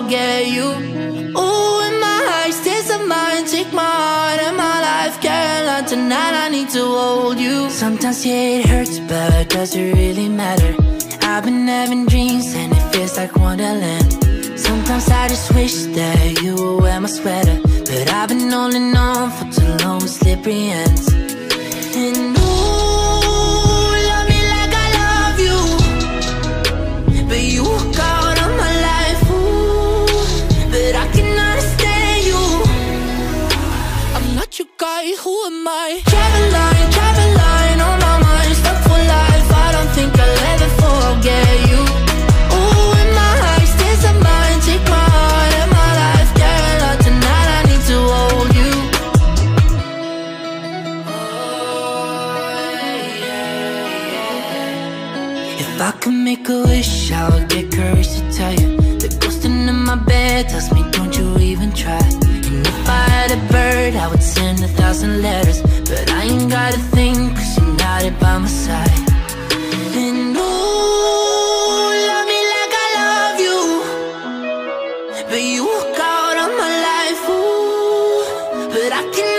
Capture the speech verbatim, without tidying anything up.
forget you. Ooh, in my heart, stays of mine. Take my heart and my life. Can't lie, tonight I need to hold you. Sometimes yeah, it hurts, but does it really matter? I've been having dreams and it feels like wonderland. Sometimes I just wish that you would wear my sweater, but I've been holding on for too long with slippery ends. And ooh, love me like I love you, but you walk out of my life. Ooh, but I can understand you. I'm not your guy, who am I? Travel line, travel line on my mind, stuck for life. I don't think I'll ever forget you. Ooh, in my heart, stays of mine. Take my heart and my life. Can't lie, tonight I need to hold you. If I could make a wish, I would get courage to tell you. The ghost in my bed tells me don't you even try. And if I had a bird, I would send a thousand letters, but I ain't got a thing, cause you're not it by my side. And ooh, love me like I love you, but you walk out of my life. Ooh, but I can